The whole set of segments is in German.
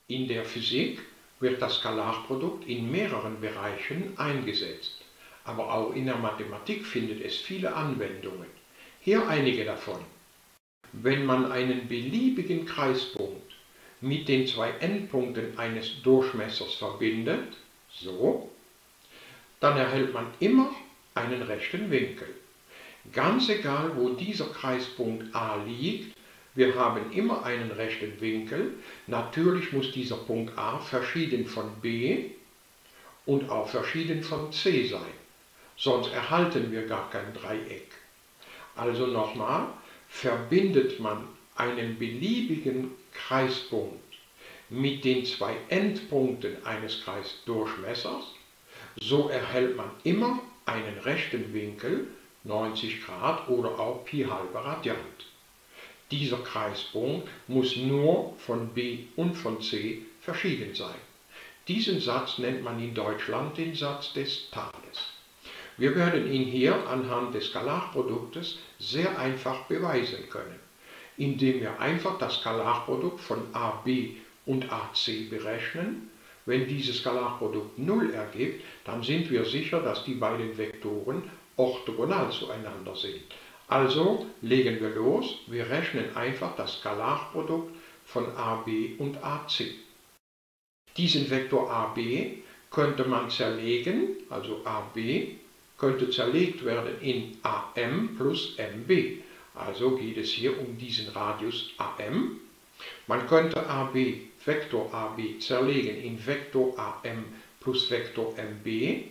In der Physik wird das Skalarprodukt in mehreren Bereichen eingesetzt, aber auch in der Mathematik findet es viele Anwendungen. Hier einige davon. Wenn man einen beliebigen Kreispunkt mit den zwei Endpunkten eines Durchmessers verbindet, so, dann erhält man immer einen rechten Winkel. Ganz egal, wo dieser Kreispunkt A liegt, wir haben immer einen rechten Winkel. Natürlich muss dieser Punkt A verschieden von B und auch verschieden von C sein, sonst erhalten wir gar kein Dreieck. Also nochmal, verbindet man einen beliebigen Kreispunkt mit den zwei Endpunkten eines Kreisdurchmessers, so erhält man immer einen rechten Winkel, 90 Grad oder auch Pi halbe Radiant. Dieser Kreispunkt muss nur von B und von C verschieden sein. Diesen Satz nennt man in Deutschland den Satz des Tales. Wir werden ihn hier anhand des Skalarproduktes sehr einfach beweisen können, indem wir einfach das Skalarprodukt von AB und AC berechnen. Wenn dieses Skalarprodukt 0 ergibt, dann sind wir sicher, dass die beiden Vektoren orthogonal zueinander sind. Also legen wir los, wir rechnen einfach das Skalarprodukt von AB und AC. Diesen Vektor AB könnte man zerlegen, also AB könnte zerlegt werden in AM plus MB. Also geht es hier um diesen Radius AM. Man könnte Vektor AB zerlegen in Vektor AM plus Vektor MB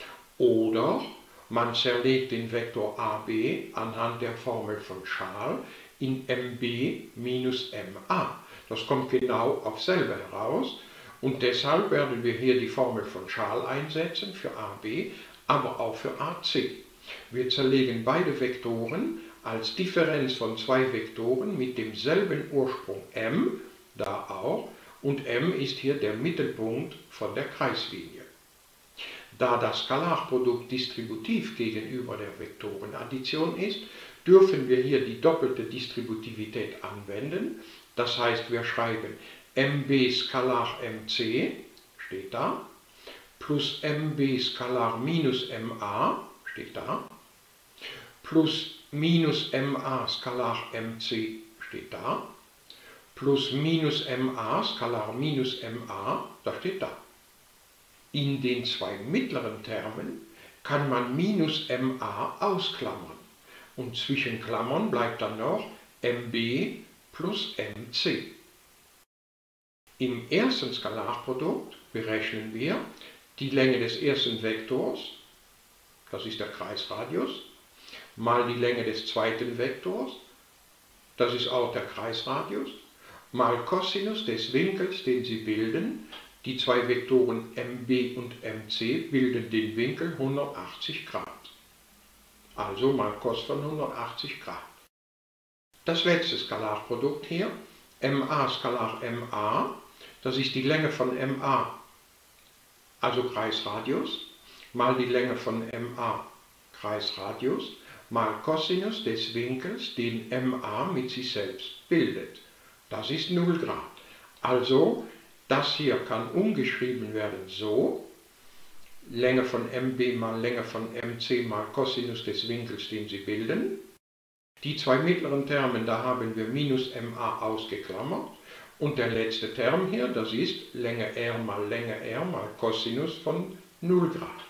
oder man zerlegt den Vektor AB anhand der Formel von Schal in MB minus MA. Das kommt genau auf selbe heraus und deshalb werden wir hier die Formel von Schal einsetzen für AB, aber auch für AC. Wir zerlegen beide Vektoren als Differenz von zwei Vektoren mit demselben Ursprung m, da auch, und m ist hier der Mittelpunkt von der Kreislinie. Da das Skalarprodukt distributiv gegenüber der Vektorenaddition ist, dürfen wir hier die doppelte Distributivität anwenden. Das heißt, wir schreiben mb Skalar mc, steht da, plus mb Skalar minus ma, steht da, plus minus ma Skalar mc, steht da, plus minus ma Skalar minus ma, das steht da. In den zwei mittleren Termen kann man minus ma ausklammern und zwischen Klammern bleibt dann noch mb plus mc. Im ersten Skalarprodukt berechnen wir die Länge des ersten Vektors, das ist der Kreisradius, mal die Länge des zweiten Vektors, das ist auch der Kreisradius, mal Cosinus des Winkels, den sie bilden. Die zwei Vektoren mb und mc bilden den Winkel 180 Grad. Also mal Cos von 180 Grad. Das letzte Skalarprodukt hier, ma Skalar ma, das ist die Länge von ma, also Kreisradius, mal die Länge von ma, Kreisradius, mal Cosinus des Winkels, den ma mit sich selbst bildet. Das ist 0 Grad. Also das hier kann umgeschrieben werden so, Länge von mb mal Länge von mc mal Cosinus des Winkels, den sie bilden. Die zwei mittleren Terme, da haben wir minus ma ausgeklammert. Und der letzte Term hier, das ist Länge r mal Cosinus von 0 Grad.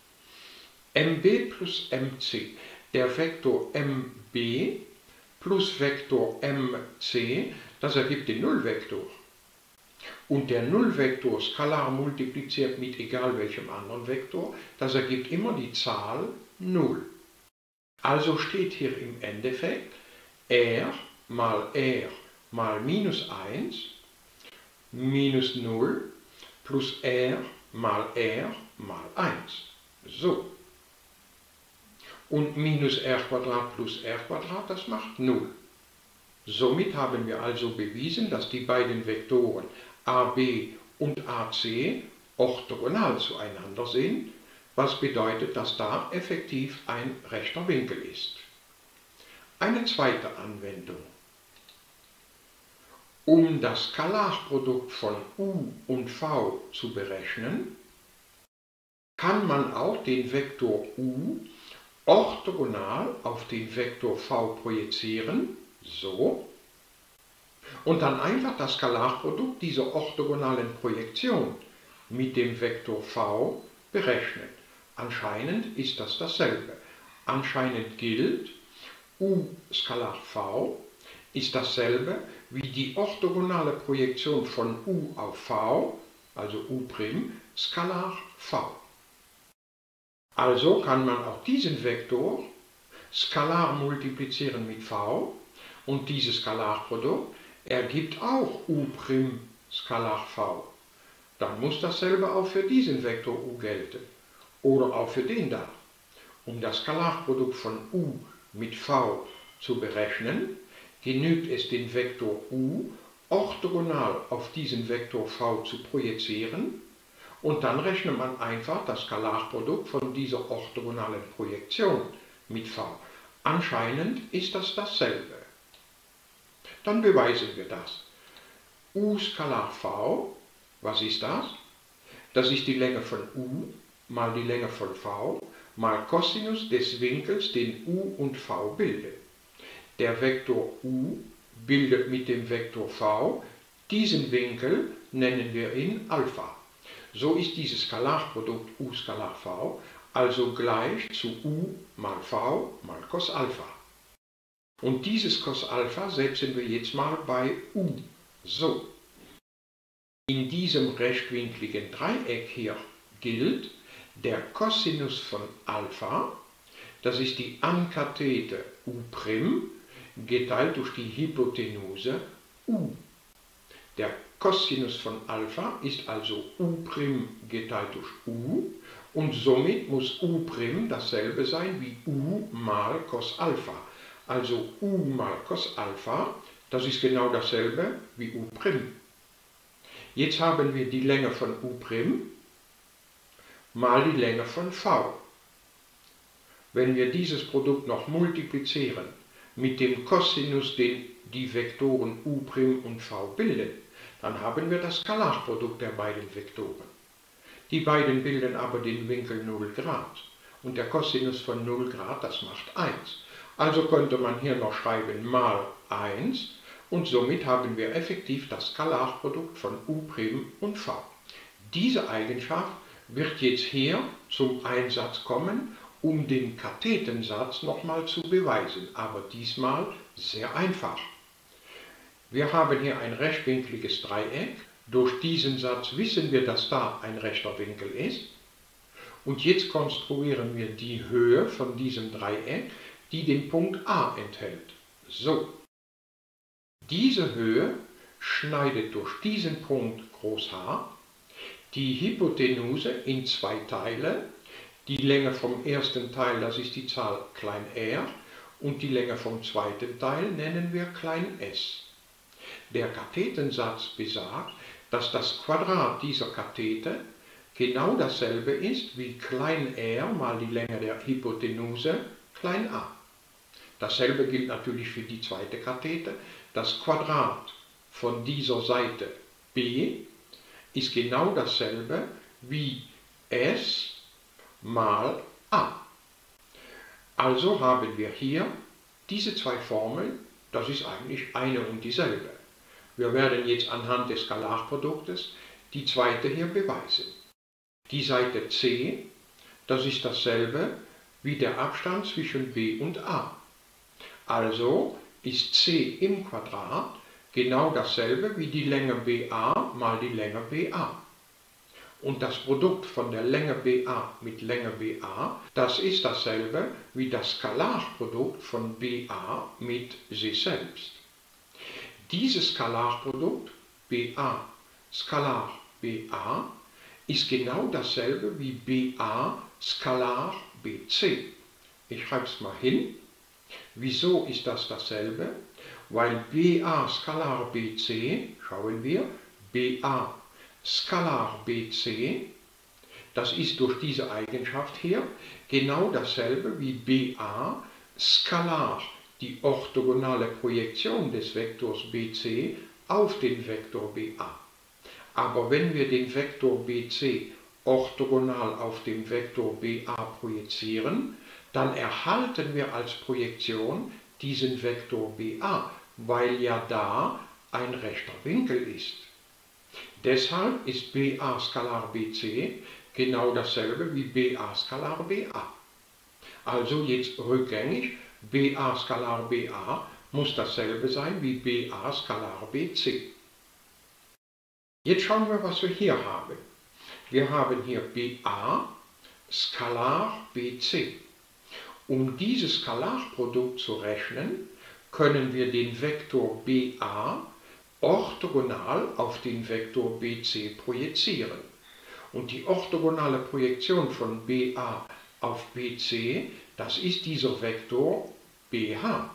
mb plus mc, der Vektor mb plus Vektor mc, das ergibt den Nullvektor. Und der Nullvektor skalar multipliziert mit egal welchem anderen Vektor, das ergibt immer die Zahl 0. Also steht hier im Endeffekt r mal minus 1 minus 0 plus r mal 1. So. Und minus r Quadrat plus r Quadrat, das macht 0. Somit haben wir also bewiesen, dass die beiden Vektoren AB und AC orthogonal zueinander sind, was bedeutet, dass da effektiv ein rechter Winkel ist. Eine zweite Anwendung. Um das Skalarprodukt von u und v zu berechnen, kann man auch den Vektor u orthogonal auf den Vektor v projizieren, so, und dann einfach das Skalarprodukt dieser orthogonalen Projektion mit dem Vektor v berechnen. Anscheinend ist das dasselbe. Anscheinend gilt, u Skalar v ist dasselbe wie die orthogonale Projektion von u auf v, also u' Skalar v. Also kann man auch diesen Vektor skalar multiplizieren mit v und dieses Skalarprodukt ergibt auch u' Skalar v. Dann muss dasselbe auch für diesen Vektor u gelten oder auch für den da. Um das Skalarprodukt von u mit v zu berechnen, genügt es, den Vektor u orthogonal auf diesen Vektor v zu projizieren und dann rechnet man einfach das Skalarprodukt von dieser orthogonalen Projektion mit v. Anscheinend ist das dasselbe. Dann beweisen wir das. U Skalar v, was ist das? Das ist die Länge von u mal die Länge von v mal Cosinus des Winkels, den u und v bilden. Der Vektor u bildet mit dem Vektor v diesen Winkel, nennen wir ihn Alpha. So ist dieses Skalarprodukt u Skalar v also gleich zu u mal v mal Cos Alpha. Und dieses Cos Alpha setzen wir jetzt mal bei u. So. In diesem rechtwinkligen Dreieck hier gilt, der Cosinus von Alpha, das ist die Ankathete u', geteilt durch die Hypotenuse u. Der Cosinus von Alpha ist also u' geteilt durch u und somit muss u' dasselbe sein wie u mal Cos Alpha. Also u mal Cos Alpha, das ist genau dasselbe wie u'. Jetzt haben wir die Länge von u' mal die Länge von v. Wenn wir dieses Produkt noch multiplizieren mit dem Cosinus, den die Vektoren u' und v bilden, dann haben wir das Skalarprodukt der beiden Vektoren. Die beiden bilden aber den Winkel 0 Grad und der Cosinus von 0 Grad, das macht 1. Also könnte man hier noch schreiben mal 1 und somit haben wir effektiv das Skalarprodukt von u' und v. Diese Eigenschaft wird jetzt hier zum Einsatz kommen, um den Kathetensatz nochmal zu beweisen, aber diesmal sehr einfach. Wir haben hier ein rechtwinkliges Dreieck. Durch diesen Satz wissen wir, dass da ein rechter Winkel ist. Und jetzt konstruieren wir die Höhe von diesem Dreieck, die den Punkt A enthält. So. Diese Höhe schneidet durch diesen Punkt H die Hypotenuse in zwei Teile. Die Länge vom ersten Teil, das ist die Zahl r, und die Länge vom zweiten Teil nennen wir s. Der Kathetensatz besagt, dass das Quadrat dieser Kathete genau dasselbe ist wie r mal die Länge der Hypotenuse a. Dasselbe gilt natürlich für die zweite Kathete. Das Quadrat von dieser Seite b ist genau dasselbe wie s mal a. Also haben wir hier diese zwei Formeln, das ist eigentlich eine und dieselbe. Wir werden jetzt anhand des Skalarproduktes die zweite hier beweisen. Die Seite c, das ist dasselbe wie der Abstand zwischen b und a. Also ist c im Quadrat genau dasselbe wie die Länge BA mal die Länge BA. Und das Produkt von der Länge BA mit Länge BA, das ist dasselbe wie das Skalarprodukt von BA mit sich selbst. Dieses Skalarprodukt BA Skalar BA ist genau dasselbe wie BA Skalar BC. Ich schreibe es mal hin. Wieso ist das dasselbe? Weil BA Skalar BC, schauen wir, BA Skalar BC, das ist durch diese Eigenschaft hier genau dasselbe wie BA Skalar, die orthogonale Projektion des Vektors BC auf den Vektor BA. Aber wenn wir den Vektor BC orthogonal auf dem Vektor BA projizieren, dann erhalten wir als Projektion diesen Vektor BA, weil ja da ein rechter Winkel ist. Deshalb ist BA Skalar BC genau dasselbe wie BA Skalar BA. Also jetzt rückgängig, BA Skalar BA muss dasselbe sein wie BA Skalar BC. Jetzt schauen wir, was wir hier haben. Wir haben hier BA Skalar BC. Um dieses Skalarprodukt zu rechnen, können wir den Vektor BA orthogonal auf den Vektor BC projizieren. Und die orthogonale Projektion von BA auf BC, das ist dieser Vektor BH.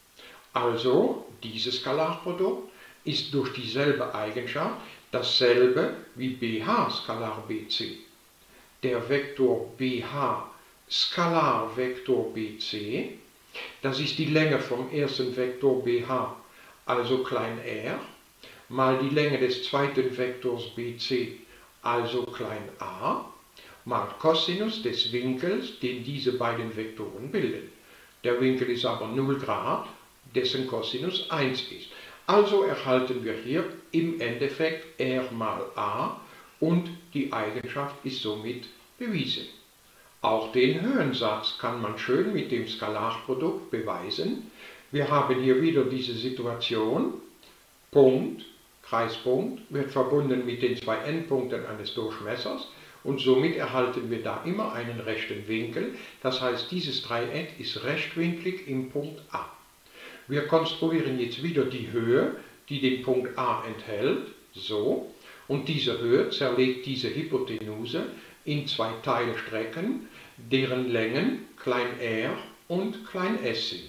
Also dieses Skalarprodukt ist durch dieselbe Eigenschaft dasselbe wie BH Skalar BC. Der Vektor BH Skalar Vektor BC, das ist die Länge vom ersten Vektor BH, also klein r, mal die Länge des zweiten Vektors BC, also klein a, mal Cosinus des Winkels, den diese beiden Vektoren bilden. Der Winkel ist aber 0 Grad, dessen Cosinus 1 ist. Also erhalten wir hier im Endeffekt r mal a und die Eigenschaft ist somit bewiesen. Auch den Höhensatz kann man schön mit dem Skalarprodukt beweisen. Wir haben hier wieder diese Situation, Punkt, Kreispunkt, wird verbunden mit den zwei Endpunkten eines Durchmessers und somit erhalten wir da immer einen rechten Winkel. Das heißt, dieses Dreieck ist rechtwinklig im Punkt A. Wir konstruieren jetzt wieder die Höhe, die den Punkt A enthält, so, und diese Höhe zerlegt diese Hypotenuse in zwei Teilstrecken, deren Längen klein r und klein s sind.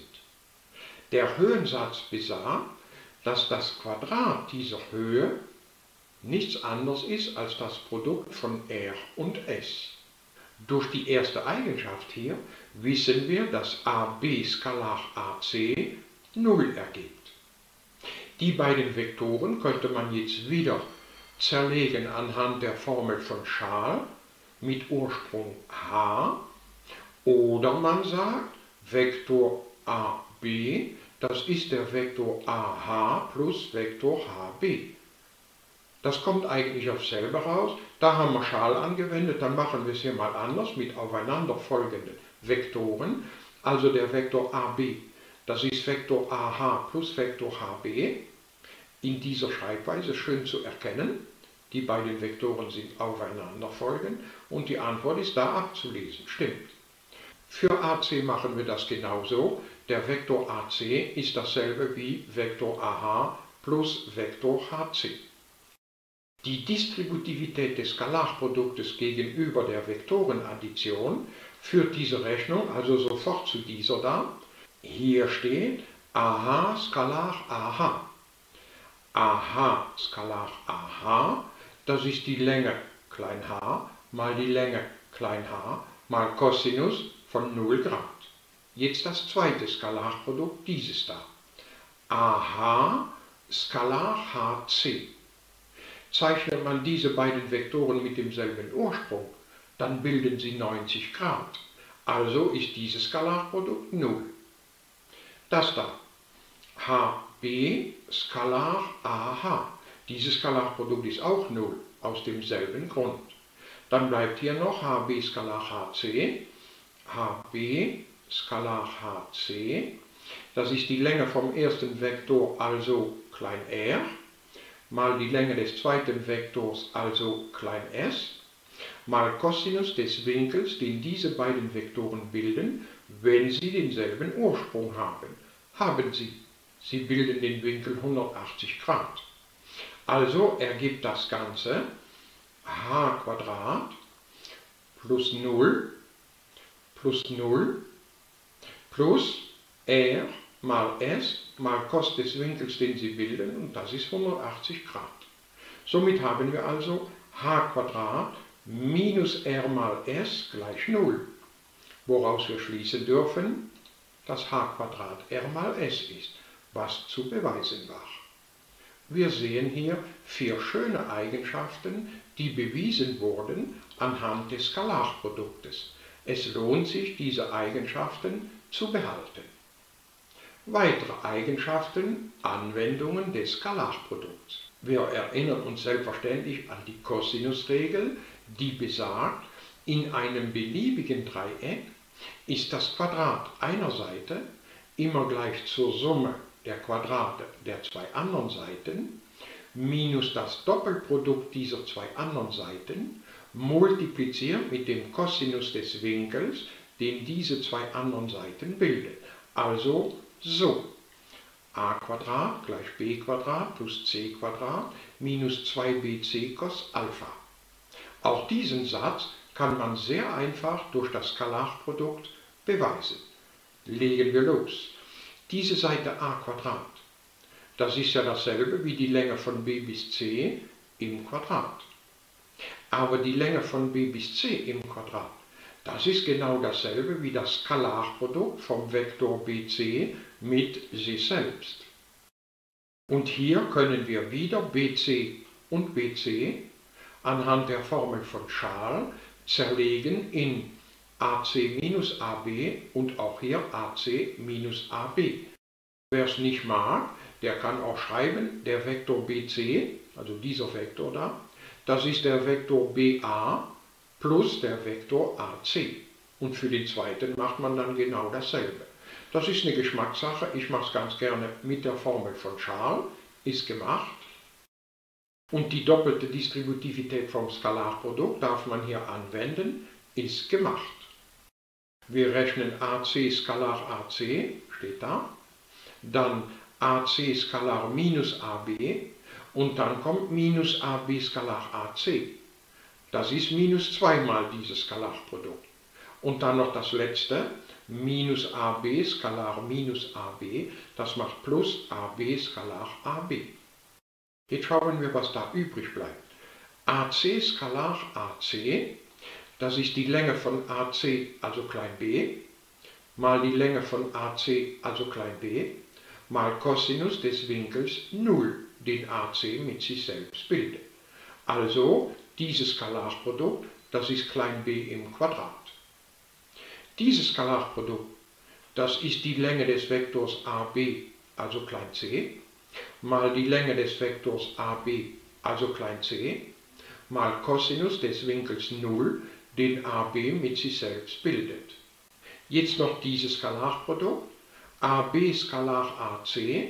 Der Höhensatz besagt, dass das Quadrat dieser Höhe nichts anderes ist als das Produkt von r und s. Durch die erste Eigenschaft hier wissen wir, dass AB Skalar AC 0 ergibt. Die beiden Vektoren könnte man jetzt wieder zerlegen anhand der Formel von Schal mit Ursprung h, oder man sagt, Vektor AB, das ist der Vektor AH plus Vektor HB. Das kommt eigentlich aufs selbe raus. Da haben wir Schal angewendet, dann machen wir es hier mal anders mit aufeinanderfolgenden Vektoren. Also der Vektor AB, das ist Vektor AH plus Vektor HB. In dieser Schreibweise schön zu erkennen. Die beiden Vektoren sind aufeinanderfolgend und die Antwort ist da abzulesen. Stimmt. Für AC machen wir das genauso. Der Vektor AC ist dasselbe wie Vektor AH plus Vektor HC. Die Distributivität des Skalarproduktes gegenüber der Vektorenaddition führt diese Rechnung also sofort zu dieser da. Hier steht AH Skalar AH. AH Skalar AH, das ist die Länge klein h mal die Länge klein h mal Cosinus von 0 Grad. Jetzt das zweite Skalarprodukt, dieses da. AH Skalar HC. Zeichnet man diese beiden Vektoren mit demselben Ursprung, dann bilden sie 90 Grad. Also ist dieses Skalarprodukt 0. Das da. HB Skalar AH. Dieses Skalarprodukt ist auch 0, aus demselben Grund. Dann bleibt hier noch HB Skalar HC. HB Skalar HC. Das ist die Länge vom ersten Vektor, also klein r, mal die Länge des zweiten Vektors, also klein s, mal Cosinus des Winkels, den diese beiden Vektoren bilden, wenn sie denselben Ursprung haben. Haben sie. Sie bilden den Winkel 180 Grad. Also ergibt das Ganze h² plus 0 plus r mal s mal Cos des Winkels, den sie bilden, und das ist 180 Grad. Somit haben wir also h² minus r mal s gleich 0, woraus wir schließen dürfen, dass h² r mal s ist, was zu beweisen war. Wir sehen hier 4 schöne Eigenschaften, die bewiesen wurden anhand des Skalarproduktes. Es lohnt sich, diese Eigenschaften zu behalten. Weitere Eigenschaften, Anwendungen des Skalarprodukts. Wir erinnern uns selbstverständlich an die Cosinusregel, die besagt, in einem beliebigen Dreieck ist das Quadrat einer Seite immer gleich zur Summe der Quadrate der 2 anderen Seiten minus das Doppelprodukt dieser 2 anderen Seiten multipliziert mit dem Cosinus des Winkels, den diese 2 anderen Seiten bilden. Also so, a gleich b plus c minus 2bc cos Alpha. Auch diesen Satz kann man sehr einfach durch das Skalarprodukt beweisen. Legen wir los. Diese Seite a Quadrat, das ist ja dasselbe wie die Länge von b bis c im Quadrat. Aber die Länge von b bis c im Quadrat, das ist genau dasselbe wie das Skalarprodukt vom Vektor bc mit sich selbst. Und hier können wir wieder bc und bc anhand der Formel von Schal zerlegen in AC minus AB und auch hier AC minus AB. Wer es nicht mag, der kann auch schreiben, der Vektor BC, also dieser Vektor da, das ist der Vektor BA plus der Vektor AC. Und für den zweiten macht man dann genau dasselbe. Das ist eine Geschmackssache, ich mache es ganz gerne mit der Formel von Schal, ist gemacht. Und die doppelte Distributivität vom Skalarprodukt darf man hier anwenden, ist gemacht. Wir rechnen AC Skalar AC, steht da, dann AC Skalar minus AB und dann kommt minus AB Skalar AC. Das ist minus 2 mal dieses Skalarprodukt. Und dann noch das letzte, minus AB Skalar minus AB, das macht plus AB Skalar AB. Jetzt schauen wir, was da übrig bleibt. AC Skalar AC, das ist die Länge von AC, also klein b, mal die Länge von AC, also klein b, mal Cosinus des Winkels 0, den AC mit sich selbst bildet. Also dieses Skalarprodukt, das ist klein b im Quadrat. Dieses Skalarprodukt, das ist die Länge des Vektors AB, also klein c, mal die Länge des Vektors AB, also klein c, mal Cosinus des Winkels 0, den AB mit sich selbst bildet. Jetzt noch dieses Skalarprodukt, AB Skalar AC,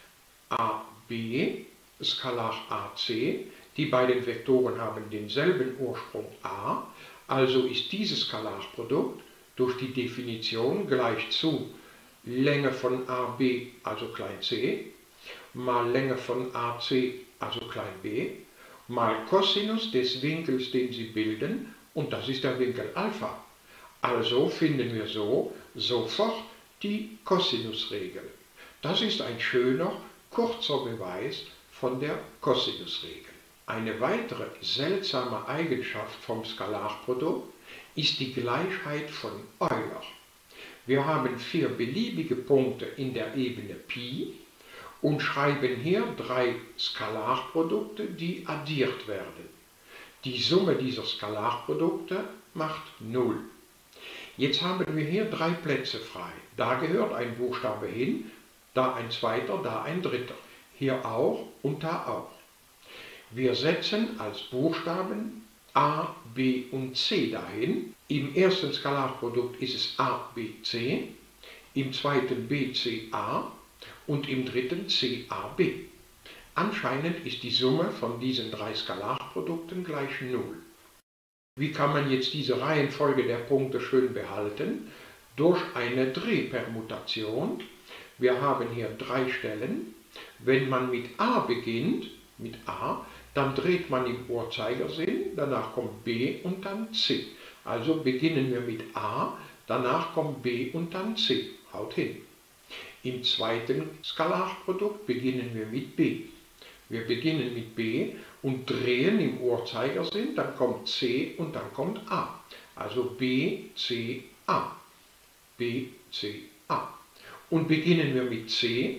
AB Skalar AC, die beiden Vektoren haben denselben Ursprung a, also ist dieses Skalarprodukt durch die Definition gleich zu Länge von AB, also klein c, mal Länge von AC, also klein b, mal Cosinus des Winkels, den sie bilden, und das ist der Winkel Alpha. Also finden wir so sofort die Cosinusregel. Das ist ein schöner, kurzer Beweis von der Cosinusregel. Eine weitere seltsame Eigenschaft vom Skalarprodukt ist die Gleichheit von Euler. Wir haben 4 beliebige Punkte in der Ebene Pi und schreiben hier 3 Skalarprodukte, die addiert werden. Die Summe dieser Skalarprodukte macht 0. Jetzt haben wir hier 3 Plätze frei. Da gehört ein Buchstabe hin, da ein zweiter, da ein dritter. Hier auch und da auch. Wir setzen als Buchstaben A, B und C dahin. Im ersten Skalarprodukt ist es A, B, C, im zweiten B, C, A und im dritten C, A, B. Anscheinend ist die Summe von diesen 3 Skalarprodukten gleich 0. Wie kann man jetzt diese Reihenfolge der Punkte schön behalten? Durch eine Drehpermutation. Wir haben hier 3 Stellen. Wenn man mit A beginnt, mit A, dann dreht man im Uhrzeigersinn, danach kommt B und dann C. Also beginnen wir mit A, danach kommt B und dann C. Haut hin. Im zweiten Skalarprodukt beginnen wir mit B. Wir beginnen mit B und drehen im Uhrzeigersinn, dann kommt C und dann kommt A. Also B, C, A. B, C, A. Und beginnen wir mit C,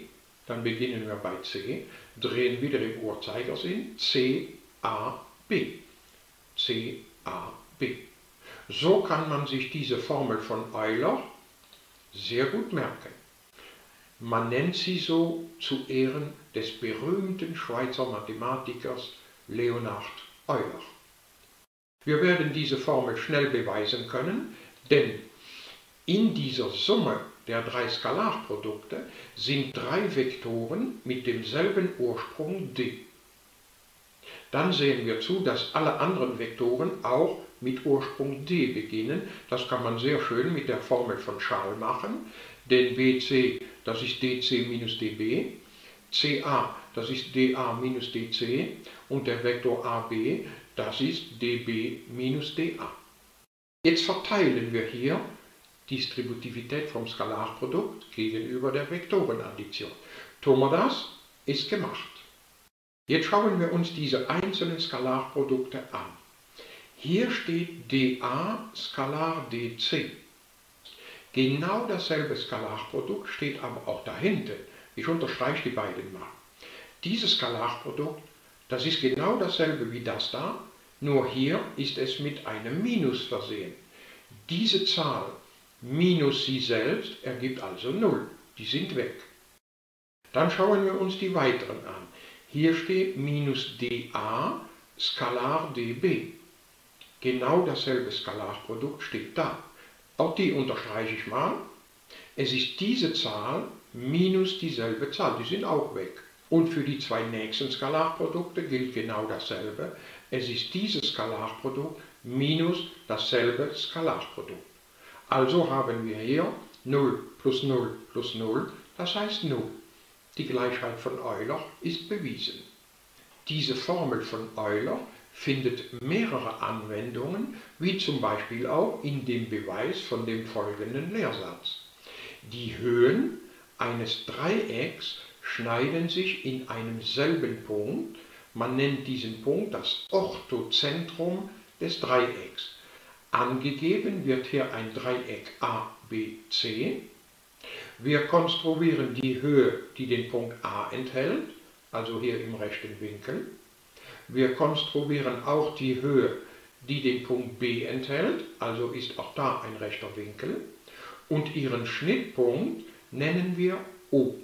Dann beginnen wir bei C, drehen wieder im Uhrzeigersinn, C, A, B. C, A, B. So kann man sich diese Formel von Euler sehr gut merken. Man nennt sie so zu Ehren des berühmten Schweizer Mathematikers Leonhard Euler. Wir werden diese Formel schnell beweisen können, denn in dieser Summe der drei Skalarprodukte sind drei Vektoren mit demselben Ursprung d. Dann sehen wir zu, dass alle anderen Vektoren auch mit Ursprung d beginnen. Das kann man sehr schön mit der Formel von Schall machen, denn bc, das ist dc minus db, ca, das ist da minus dc und der Vektor ab, das ist db minus da. Jetzt verteilen wir hier Distributivität vom Skalarprodukt gegenüber der Vektorenaddition. Tun wir das, ist gemacht. Jetzt schauen wir uns diese einzelnen Skalarprodukte an. Hier steht dA Skalar dc. Genau dasselbe Skalarprodukt steht aber auch dahinter. Ich unterstreiche die beiden mal. Dieses Skalarprodukt, das ist genau dasselbe wie das da, nur hier ist es mit einem Minus versehen. Diese Zahl minus sie selbst ergibt also 0. Die sind weg. Dann schauen wir uns die weiteren an. Hier steht minus dA Skalar db. Genau dasselbe Skalarprodukt steht da. Auch die unterstreiche ich mal. Es ist diese Zahl minus dieselbe Zahl. Die sind auch weg. Und für die zwei nächsten Skalarprodukte gilt genau dasselbe. Es ist dieses Skalarprodukt minus dasselbe Skalarprodukt. Also haben wir hier 0 plus 0 plus 0, das heißt 0. Die Gleichheit von Euler ist bewiesen. Diese Formel von Euler findet mehrere Anwendungen, wie zum Beispiel auch in dem Beweis von dem folgenden Lehrsatz. Die Höhen eines Dreiecks schneiden sich in einem selben Punkt. Man nennt diesen Punkt das Orthozentrum des Dreiecks. Angegeben wird hier ein Dreieck ABC. Wir konstruieren die Höhe, die den Punkt A enthält, also hier im rechten Winkel. Wir konstruieren auch die Höhe, die den Punkt B enthält, also ist auch da ein rechter Winkel. Und ihren Schnittpunkt nennen wir O.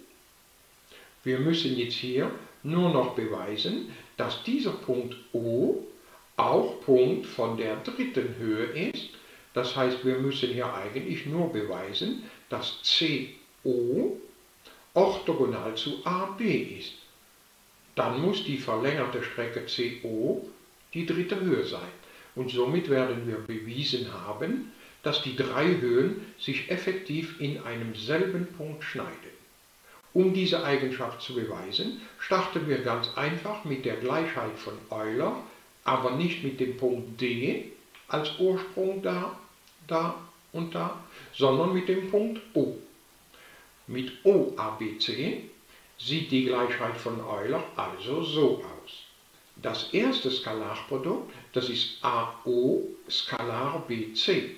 Wir müssen jetzt hier nur noch beweisen, dass dieser Punkt O auch Punkt von der dritten Höhe ist. Das heißt, wir müssen hier eigentlich nur beweisen, dass CO orthogonal zu AB ist. Dann muss die verlängerte Strecke CO die dritte Höhe sein. Und somit werden wir bewiesen haben, dass die drei Höhen sich effektiv in einem selben Punkt schneiden. Um diese Eigenschaft zu beweisen, starten wir ganz einfach mit der Gleichheit von Euler, aber nicht mit dem Punkt D als Ursprung da, da und da, sondern mit dem Punkt O. Mit OABC sieht die Gleichheit von Euler also so aus. Das erste Skalarprodukt, das ist AO Skalar BC.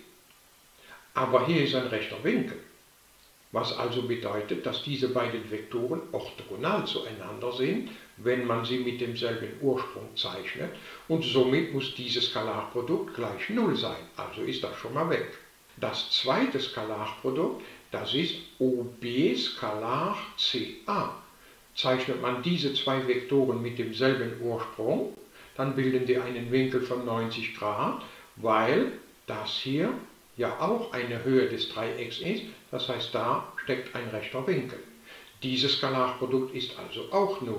Aber hier ist ein rechter Winkel, was also bedeutet, dass diese beiden Vektoren orthogonal zueinander sind, wenn man sie mit demselben Ursprung zeichnet, und somit muss dieses Skalarprodukt gleich 0 sein, also ist das schon mal weg. Das zweite Skalarprodukt, das ist OB Skalar CA. Zeichnet man diese zwei Vektoren mit demselben Ursprung, dann bilden die einen Winkel von 90 Grad, weil das hier ja auch eine Höhe des Dreiecks ist, das heißt, da steckt ein rechter Winkel. Dieses Skalarprodukt ist also auch 0.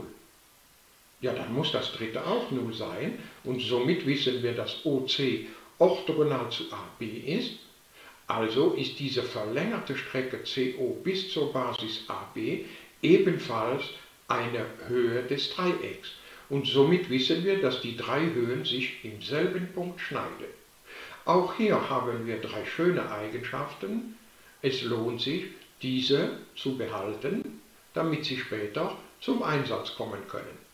Ja, dann muss das dritte auch 0 sein und somit wissen wir, dass OC orthogonal zu AB ist. Also ist diese verlängerte Strecke CO bis zur Basis AB ebenfalls eine Höhe des Dreiecks. Und somit wissen wir, dass die drei Höhen sich im selben Punkt schneiden. Auch hier haben wir drei schöne Eigenschaften. Es lohnt sich, diese zu behalten, damit sie später zum Einsatz kommen können.